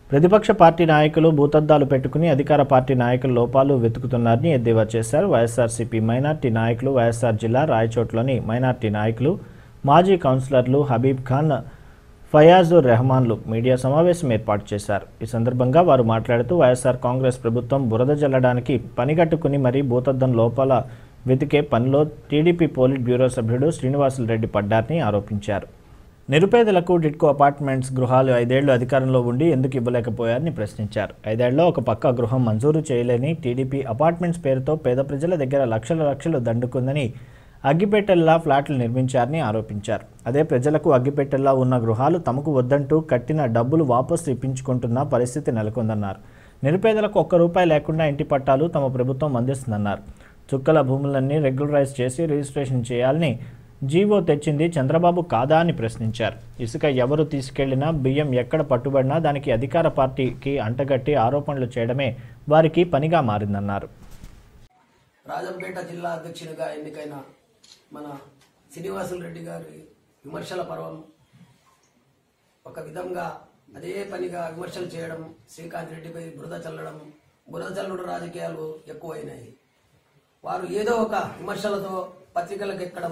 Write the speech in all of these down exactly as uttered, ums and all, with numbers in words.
ప్రతిపక్ష పార్టీ నాయకులు భూతద్దాలు పెట్టుకుని అధికార పార్టీ నాయకుల లోపాలు వెతుకుతున్నారని ఎద్దేవా చేశారు. వైఎస్ఆర్సీపీ మైనార్టీ నాయకులు, వైఎస్ఆర్ జిల్లా రాయచోట్లోని మైనార్టీ నాయకులు, మాజీ కౌన్సిలర్లు హబీబ్ ఖాన్, ఫయాజుర్ రెహమాన్లు మీడియా సమావేశం ఏర్పాటు చేశారు. ఈ సందర్భంగా వారు మాట్లాడుతూ వైఎస్ఆర్ కాంగ్రెస్ ప్రభుత్వం బురద జల్లడానికి పనిగట్టుకుని మరీ భూతద్దం లోపాల వెతికే పనిలో టీడీపీ పోలిట్ బ్యూరో సభ్యుడు శ్రీనివాసులరెడ్డి పడ్డారని ఆరోపించారు. నిరుపేదలకు టిడ్కో అపార్ట్మెంట్స్ గృహాలు ఐదేళ్లు అధికారంలో ఉండి ఎందుకు ఇవ్వలేకపోయారని ప్రశ్నించారు. ఐదేళ్లలో ఒక పక్క గృహం మంజూరు చేయలేని టీడీపీ అపార్ట్మెంట్స్ పేరుతో పేద ప్రజల దగ్గర లక్షల లక్షలు దండుకుందని అగ్గిపెట్టెల్లా ఫ్లాట్లు నిర్మించారని ఆరోపించారు. అదే ప్రజలకు అగ్గిపెట్టెల్లా ఉన్న గృహాలు తమకు వద్దంటూ కట్టిన డబ్బులు వాపసు ఇప్పించుకుంటున్న పరిస్థితి నెలకొందన్నారు. నిరుపేదలకు ఒక్క రూపాయి లేకుండా ఇంటి పట్టాలు తమ ప్రభుత్వం అందిస్తుందన్నారు. చుక్కల భూములన్నీ రెగ్యులరైజ్ చేసి రిజిస్ట్రేషన్ చేయాలని జీవో తెచ్చింది చంద్రబాబు కాదా అని ప్రశ్నించారు. ఇసుక ఎవరు తీసుకెళ్లినా, బియ్యం ఎక్కడ పట్టుబడినా దానికి అధికార పార్టీకి అంటగట్టి ఆరోపణలు చేయడమే వారికి పనిగా మారిందన్నారు. రాజంపేట జిల్లా అధ్యక్షునిగా ఎన్నికైన మన శ్రీనివాసులరెడ్డి గారి విమర్శల పర్వం ఒక విధంగా అదే పనిగా విమర్శలు చేయడం, శ్రీకాంత్ రెడ్డిపై బురద చల్లడం, బురద చల్లుడు రాజకీయాలు ఎక్కువైనాయి. వారు ఏదో ఒక విమర్శలతో పత్రికలకు ఎక్కడం,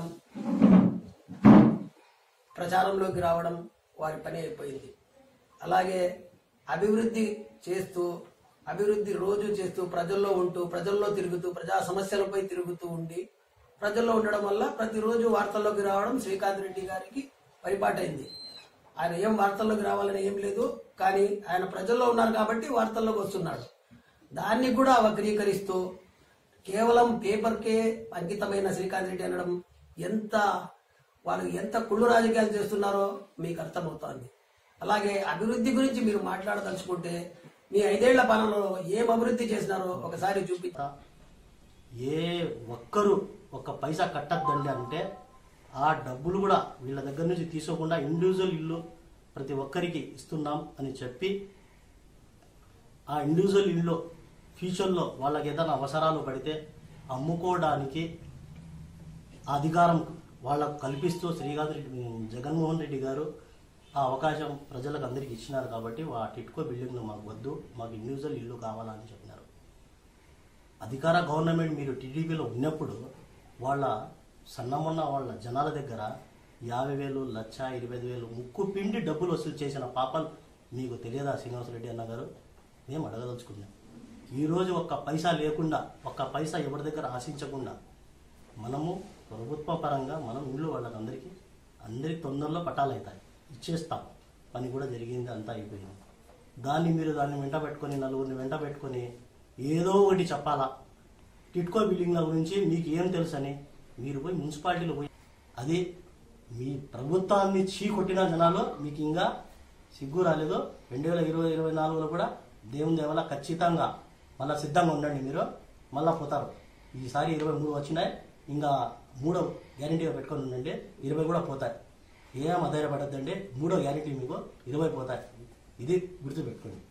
ప్రచారంలోకి రావడం వారి పని అయిపోయింది. అలాగే అభివృద్ధి చేస్తూ అభివృద్ధి రోజు చేస్తూ ప్రజల్లో ఉంటూ ప్రజల్లో తిరుగుతూ ప్రజా సమస్యలపై తిరుగుతూ ఉండి ప్రజల్లో ఉండడం వల్ల ప్రతిరోజు వార్తల్లోకి రావడం శ్రీకాంత్ రెడ్డి గారికి పరిపాటైంది. ఆయన ఏం వార్తల్లోకి రావాలని ఏం లేదు, కానీ ఆయన ప్రజల్లో ఉన్నారు కాబట్టి వార్తల్లోకి వస్తున్నాడు. దాన్ని కూడా వక్రీకరిస్తూ కేవలం పేపర్కే అంకితమైన శ్రీకాంత్ రెడ్డి అనడం ఎంత వాళ్ళు ఎంత కుళ్ళు రాజకీయాలు చేస్తున్నారో మీకు అర్థమవుతోంది. అలాగే అభివృద్ధి గురించి మీరు మాట్లాడదలుచుకుంటే మీ ఐదేళ్ల పాలనలో ఏం అభివృద్ధి చేసినారో ఒకసారి చూపిస్తా. ఏ ఒక్కరు ఒక పైసా కట్టద్దండి అంటే ఆ డబ్బులు కూడా వీళ్ళ దగ్గర నుంచి తీసుకోకుండా ఇండివిజువల్ ఇల్లు ప్రతి ఒక్కరికి ఇస్తున్నాం అని చెప్పి ఆ ఇండివిజువల్ ఇల్లు ఫ్యూచర్లో వాళ్ళకి ఏదైనా అవసరాలు పడితే అమ్ముకోవడానికి అధికారం వాళ్ళకు కల్పిస్తూ శ్రీకాంత్ రెడ్డి జగన్మోహన్ రెడ్డి గారు ఆ అవకాశం ప్రజలకు అందరికీ ఇచ్చినారు. కాబట్టి ఆ టిట్కో బిల్డింగ్లు మాకు వద్దు, మాకు ఇండివిజువల్ ఇల్లు కావాలని చెప్పినారు. అధికార గవర్నమెంట్ మీరు టీడీపీలో ఉన్నప్పుడు వాళ్ళ సన్నమన్న వాళ్ళ జనాల దగ్గర యాభై వేలు లక్ష ఇరవై ఐదు వేలు ముక్కు పిండి డబ్బులు వసూలు చేసిన పాపాలు మీకు తెలియదా శ్రీనివాసరెడ్డి అన్న గారు? మేము అడగదలుచుకున్నాం. ఈరోజు ఒక్క పైసా లేకుండా, ఒక్క పైసా ఎవరి దగ్గర ఆశించకుండా మనము ప్రభుత్వ పరంగా మనం ఇల్లు వాళ్ళకి అందరికీ అందరికి తొందరలో పట్టాలు అవుతాయి, ఇచ్చేస్తాం. పని కూడా జరిగింది, అంతా అయిపోయింది. దాన్ని మీరు దాన్ని వెంట పెట్టుకొని నలుగురిని వెంట పెట్టుకొని ఏదో ఒకటి చెప్పాలా. టిట్కో బిల్డింగ్ల గురించి మీకు ఏం తెలుసని మీరు పోయి మున్సిపాలిటీలో పోయి అది మీ ప్రభుత్వాన్ని చీ కొట్టిన జనాలు మీకు ఇంకా సిగ్గు రాలేదు. రెండు వేల ఇరవై ఇరవై నాలుగులో కూడా దేవుని దేవల ఖచ్చితంగా మళ్ళీ సిద్ధంగా ఉండండి. మీరు మళ్ళీ పోతారు. ఈసారి ఇరవై మూడు వచ్చినాయి, ఇంకా మూడో గ్యారంటీగా పెట్టుకొని ఉండండి. ఇరవై కూడా పోతాయి. ఏం అధైర్యపడద్దండి, మూడో గ్యారంటీ మీకు ఇరవై పోతాయి. ఇది గుర్తుపెట్టుకోండి.